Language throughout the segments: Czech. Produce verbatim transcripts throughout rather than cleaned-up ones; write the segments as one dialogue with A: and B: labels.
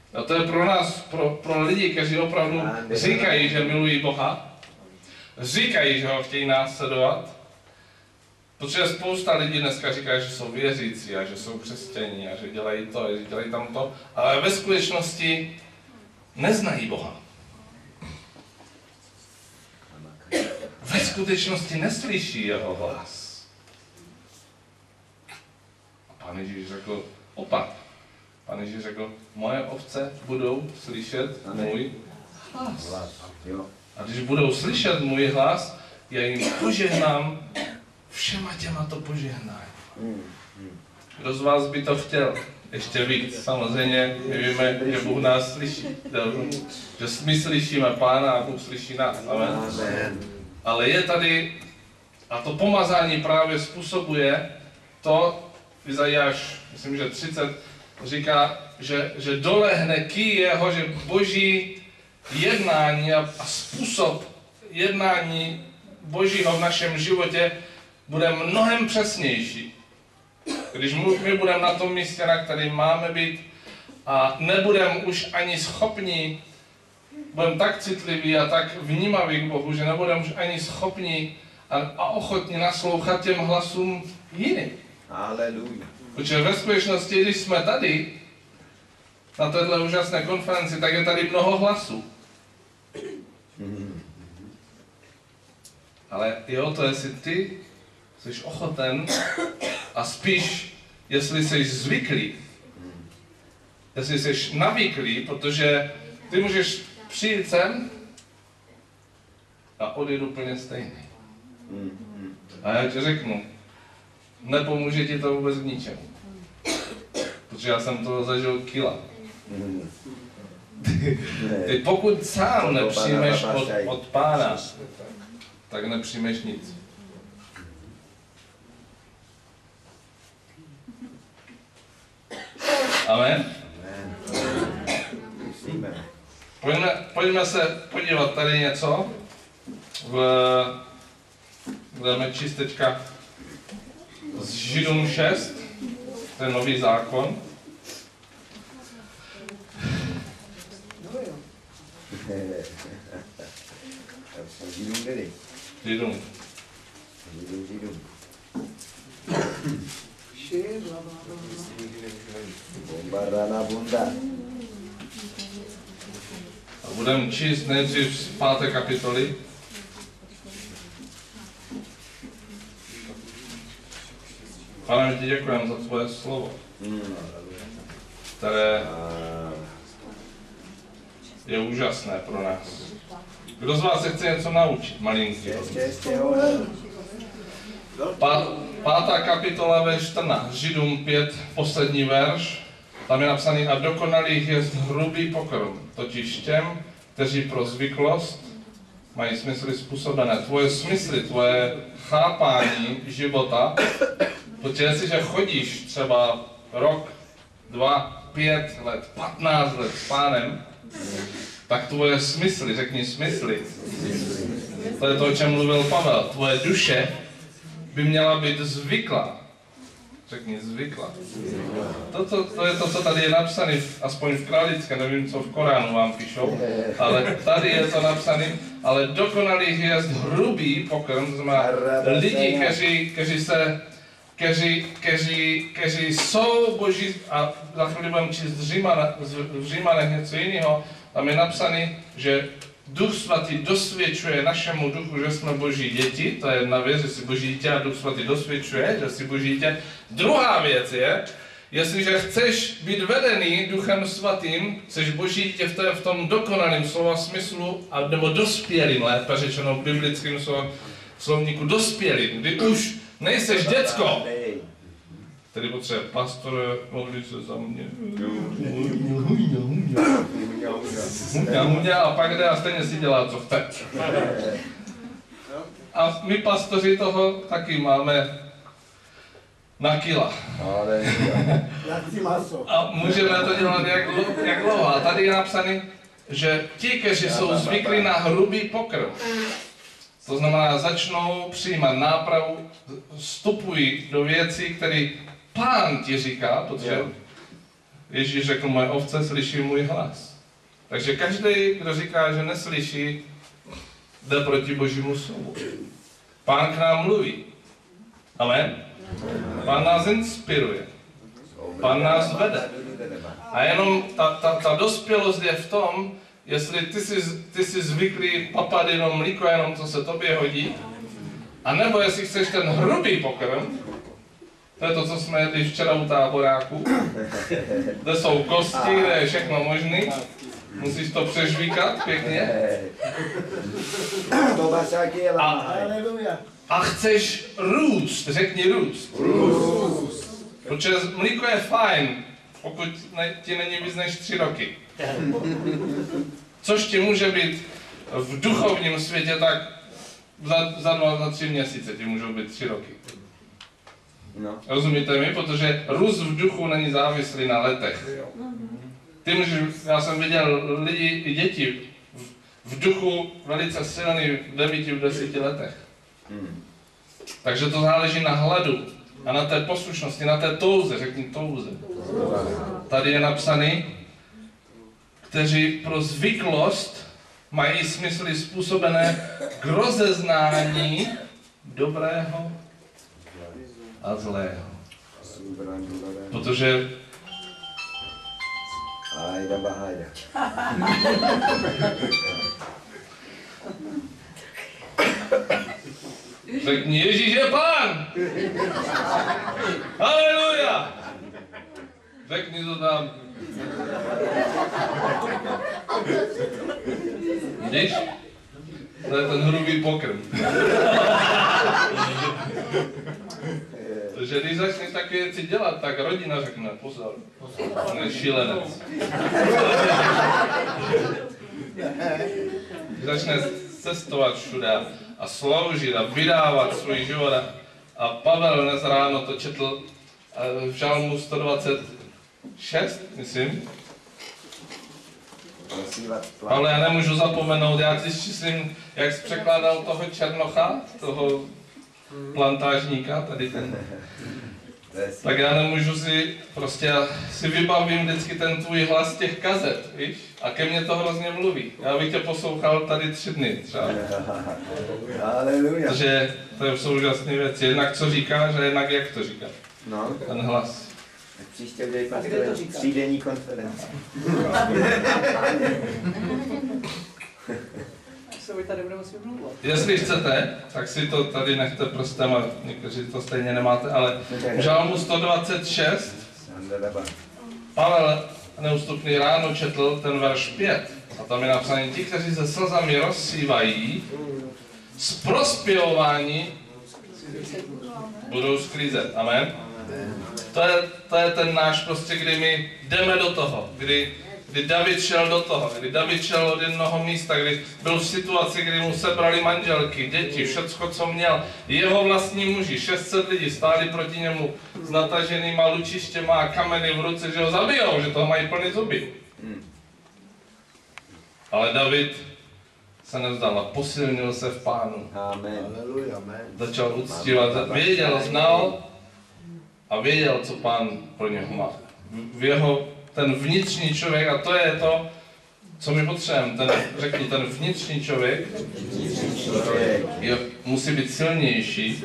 A: A to je pro nás, pro, pro lidi, kteří opravdu říkají, že milují Boha, říkají, že ho chtějí následovat, protože spousta lidí dneska říká, že jsou věřící a že jsou křesťaní a že dělají to a že dělají tamto, ale ve skutečnosti neznají Boha. Ve skutečnosti neslyší jeho hlas. A Pán Ježíš řekl opak. Pán Ježíš řekl, moje ovce budou slyšet můj hlas. A když budou slyšet můj hlas, já jim požehnám všema těma to požehnání. Kdo z vás by to chtěl? Ještě víc. Samozřejmě my víme, že Bůh nás slyší. Že my slyšíme Pána a Bůh slyší nás. Amen. Ale je tady, a to pomazání právě způsobuje to, Izajáš, myslím, že třicet, říká, že, že dolehne ký jeho, že boží jednání a, a způsob jednání Božího v našem životě bude mnohem přesnější. Když my budeme na tom místě, na kterém máme být a nebudeme už ani schopni, budeme tak citliví a tak vnímaví k Bohu, že nebudeme už ani schopni a, a ochotni naslouchat těm hlasům jiným.
B: Haleluja.
A: Protože ve skutečnosti, když jsme tady, na této úžasné konferenci, tak je tady mnoho hlasů. Ale je o to, jestli ty jsi ochoten a spíš, jestli jsi zvyklý, jestli jsi navyklý, protože ty můžeš přijít sem a odejít úplně stejný. A já ti řeknu, nepomůže ti to vůbec k ničemu. Protože já jsem to zažil kila. Ty pokud sám nepřijmeš od, od Pána, tak nepřijmeš nic. Amen? Pojďme, pojďme se podívat tady něco. V, budeme číst teďka z Židům šest, to je nový zákon.
B: Židům tedy.
A: Židům.
B: Židům, Židům. Bombarana bunda.
A: A budeme číst nejdřív z páté kapitoly. Pane, my ti děkujeme za tvoje slovo, které je úžasné pro nás. Kdo z vás se chce něco naučit, malinký? Pá, pátá kapitola ve čtrnáct, Židům pět, poslední verš. Tam je napsaný, a dokonalých je hrubý pokrm, totiž těm, kteří pro zvyklost mají smysly způsobené. Tvoje smysly, tvoje chápání života, protože jestliže chodíš třeba rok, dva, pět let, patnáct let s Pánem, tak tvoje smysly, řekni smysly, to je to, o čem mluvil Pavel, tvoje duše by měla být zvyklá. Řekni zvyklá. To, to, to je to, co tady je napsané, aspoň v Kralické, nevím, co v Koránu vám píšou, ale tady je to napsané, ale dokonalých je hrubý pokrm, znamená lidi, kteří, kteří se, kteří, kteří, kteří jsou boží, a za chvíli budeme číst v Římanech něco jiného, tam je napsané, že Duch Svatý dosvědčuje našemu duchu, že jsme boží děti, to je jedna věc, že jsi boží dítě a Duch Svatý dosvědčuje, že jsi boží dítě. Druhá věc je, jestliže chceš být vedený Duchem Svatým, jsi boží dítě v, té, v tom dokonalém slova smyslu, a, nebo dospělým, lépe řečeno v biblickém slov, slovníku dospělým, kdy už nejseš děcko. Tedy potřebuje pastor, modlí se za mě. Huňa, huňa, a pak jde a stejně si dělá, co chce. A my pastoři toho taky máme na kila. A můžeme to dělat jak, jak dlouho. A tady je napsaný, že ti, kteří jsou zvyklí na hrubý pokrm, to znamená, začnou přijímat nápravu, vstupují do věcí, které Pán ti říká, protože Ježíš řekl, moje ovce slyší můj hlas. Takže každý, kdo říká, že neslyší, jde proti Božímu slovu. Pán k nám mluví. Amen. Pán nás inspiruje. Pán nás vede. A jenom ta, ta, ta dospělost je v tom, jestli ty jsi, ty jsi zvyklý papat jenom mlíko, jenom co se tobě hodí, a nebo jestli chceš ten hrubý pokrm, to je to, co jsme jedli včera u táboráku, kde jsou kosti, kde je všechno možný, musíš to přežvíkat pěkně. A, a chceš růst, řekni růst.
B: Růst.
A: Protože mlíko je fajn, pokud ne, ti není víc než tři roky. Což ti může být v duchovním světě tak za, za dva, za tři měsíce ti můžou být tři roky.
B: No.
A: Rozumíte mi? Protože růst v duchu není závislý na letech. Ty můžeš, já jsem viděl lidi i děti v, v duchu velice silný v devíti, v deseti letech.
B: Hmm.
A: Takže to záleží na hladu a na té poslušnosti, na té touze, řekni touze. Tady je napsaný, kteří pro zvyklost mají smysly způsobené k rozeznání dobrého a zlého. Protože
B: Ajda bahajda.
A: řekni, Ježíš je Pán! Haleluja! Řekni to tam. Vidíš? To je ten hrubý pokrm. Takže když začneš taky věci dělat, tak rodina řekne, pozor, on je šílenec. Když začne cestovat všude a sloužit a vydávat svůj život. A Pavel dnes ráno to četl v Žalmu sto dvacet šest, myslím. Ale já nemůžu zapomenout, já když myslím, jak jsi překládal toho Černocha, toho plantážníka, tady ten. Tak já nemůžu si, prostě já si vybavím vždycky ten tvůj hlas těch kazet, víš? A ke mně to hrozně mluví. Já bych tě poslouchal tady tři dny třeba.
B: Haleluja.
A: Takže to jsou úžasné věci. Jednak co říkáš a jednak jak to říkáš.
B: No.
A: Ten hlas.
B: Tak příště udělej pastore třídenní konferenci.
A: Jestli chcete, tak si to tady nechte prstem, a někteří to stejně nemáte, ale v Žalmu sto dvacet šest Pavel neústupný ráno četl ten verš pět. A tam je napsané, ti, kteří se slzami rozsívají, z prospěvování budou sklízet. Amen? To je, to je ten náš prostě, kdy my jdeme do toho, kdy, kdy David šel do toho, kdy David šel od jednoho místa, kdy byl v situaci, kdy mu sebrali manželky, děti, všecko, co měl. Jeho vlastní muži, šest set lidí stáli proti němu s nataženýma lučištěma a kameny v ruce, že ho zabijou, že toho mají plný zuby. Ale David se nevzdal a posilnil se v Pánu.
B: Amen.
A: Začal uctívat, věděl, znal a věděl, co Pán pro něho má. V jeho ten vnitřní člověk, a to je to, co my potřebujeme, ten, řekni, ten vnitřní člověk, je, musí být silnější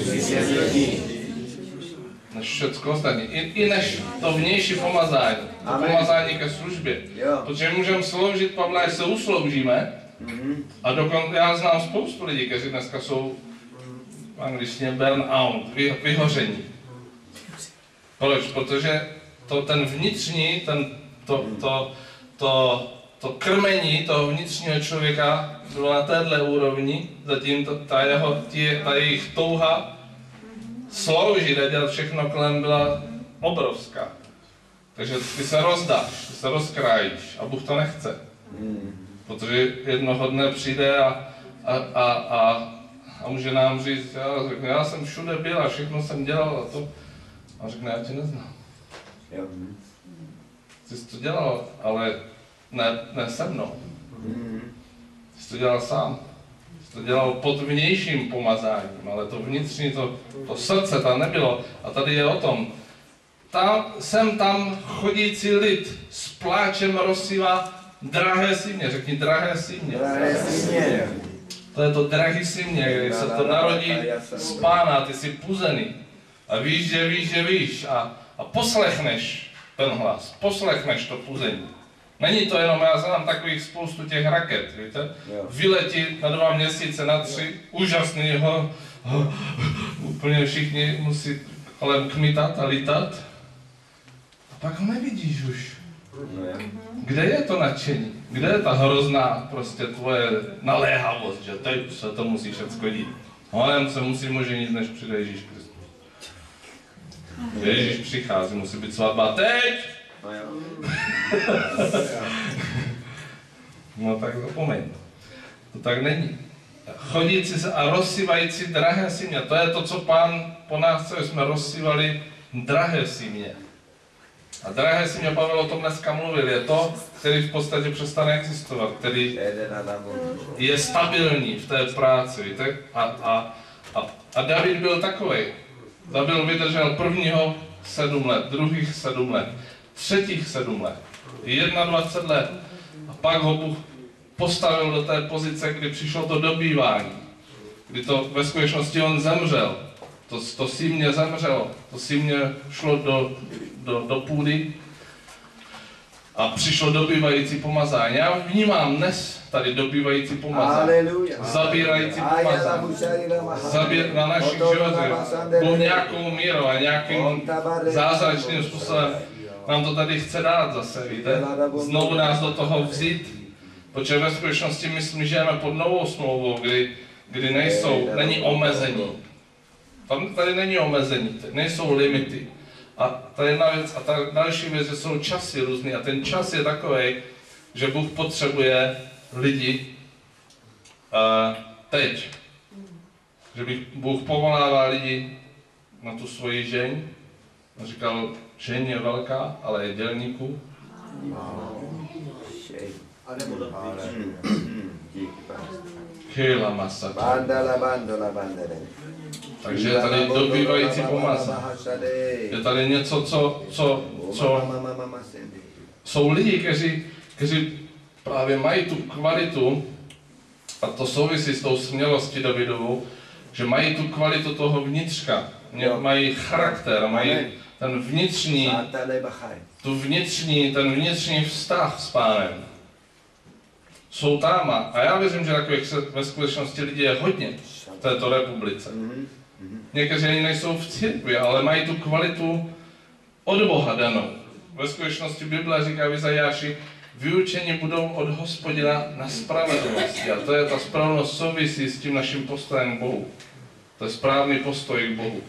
A: než všecko ostatní. I, I než to vnější pomazání, to pomazání ke službě. Protože my můžeme sloužit, Pavle, až se usloužíme, a dokonce já znám spoustu lidí, kteří dneska jsou v angličtině burn-out, vy, vyhoření. Proč? Protože to, ten vnitřní, ten, to, to, to, to krmení toho vnitřního člověka bylo na téhle úrovni, zatím to, ta, jeho, tě, ta jejich touha sloužit a dělat všechno kolem byla obrovská. Takže ty se rozdáš, ty se rozkrájíš a Bůh to nechce. Protože jednoho dne přijde a, a, a, a, a může nám říct, já, řekne, já jsem všude byl a všechno jsem dělal a to. A řekne, já tě neznám.
B: Jo.
A: Ty jsi to dělal, ale ne, ne se mnou. Ty jsi to dělal sám. Ty jsi to dělal pod vnějším pomazáním, ale to vnitřní, to, to srdce tam nebylo. A tady je o tom, tam, sem tam chodící lid s pláčem rozsývá drahé símě, řekni drahé símě.
B: Drahé símě.
A: To je to drahý símě, když se to narodí z Pána, ty jsi puzený. A víš, že víš, že víš. A, a poslechneš ten hlas, poslechneš to puzení. Není to jenom, já znám takových spoustu těch raket, víte? Vyletí na dva měsíce, na tři, úžasný, ho, ho, úplně všichni musí kolem kmitat a lítat. A pak ho nevidíš už. Kde je to nadšení? Kde je ta hrozná prostě tvoje naléhavost, že teď se to musí všecko dít? Honem se musí oženit, než přijde Ježíš Kristus. Ježíš přichází, musí být svatba teď! No tak zapomeň. To tak není. Chodící se a rozsývající drahé símě. To je to, co Pán po nás chce, jsme rozsývali drahé símě. A drahé símě, Pavel o tom dneska mluvil, je to, který v podstatě přestane existovat, který je stabilní v té práci, víte? A, a, a, a David byl takovej. David vydržel prvního sedm let, druhých sedm let, třetích sedm let, dvacet jedna let. A pak ho Bůh postavil do té pozice, kdy přišlo to dobývání. Kdy to ve skutečnosti on zemřel. To, to símě zemřelo. To símě šlo do, do, do půdy a přišlo dobývající pomazání. Já vnímám dnes tady dobývající pomazání. Zabírající pomazání. Zabír, na našich životech. Bůh nějakou mírou a nějakým zázračným způsobem nám to tady chce dát zase, víte? Znovu nás do toho vzít. Protože ve skutečnosti my žijeme pod novou smlouvou, kdy, kdy nejsou, není omezení. Tam tady není omezení, nejsou limity. A ta jedna věc, a ta další věc, že jsou časy různý. A ten čas je takový, že Bůh potřebuje lidi uh, teď. Že Bůh povolává lidi na tu svoji žeň. On říkal, žeň je velká, ale je dělníků. Chyla masa. Takže je tady dobývající pomazání. Je tady něco, co, co, co jsou lidi, kteří, kteří právě mají tu kvalitu, a to souvisí s tou smělostí Davidovou, že mají tu kvalitu toho vnitřka, mají charakter, mají ten vnitřní, tu vnitřní, ten vnitřní vztah s Pánem. Jsou tam a já věřím, že takových ve skutečnosti lidí je hodně v této republice. Někteří ani nejsou v církvi, ale mají tu kvalitu od Boha danou. Ve skutečnosti Bible říká v Izajáši, vyučeni budou od Hospodina na spravedlnosti. A to je ta spravedlnost souvisí s tím naším postojem k Bohu. To je správný postoj k Bohu.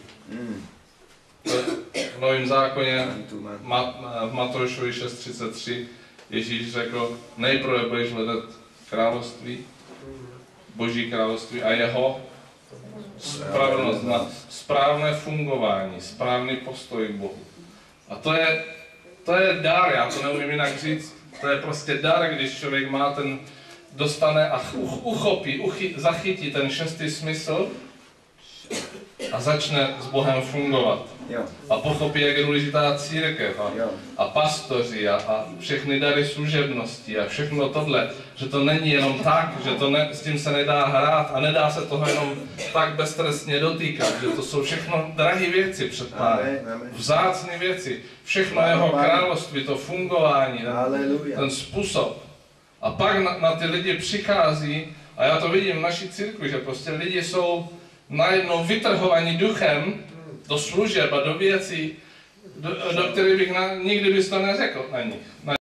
A: V Novém zákoně v Matoušovi šest třicet tři Ježíš řekl, nejprve budeš hledat království, Boží království a jeho spravedlnost, na správné fungování, správný postoj k Bohu. A to je, to je dar, já to neumím jinak říct, to je prostě dar, když člověk má ten, dostane a uchopí, uchy, zachytí ten šestý smysl a začne s Bohem fungovat. A pochopí, jak je důležitá církev a, a pastoři a, a všechny dary služebnosti a všechno tohle, že to není jenom tak, že to ne, s tím se nedá hrát a nedá se toho jenom tak beztrestně dotýkat, že to jsou všechno drahé věci před Pánem, vzácné věci, všechno jeho království, to fungování, ten, ten způsob. A pak na, na ty lidi přichází, a já to vidím v naší církvi, že prostě lidi jsou najednou vytrhovaní duchem do služeb a do věcí, do, do kterých bych na, nikdy bys to neřekl na nich. Na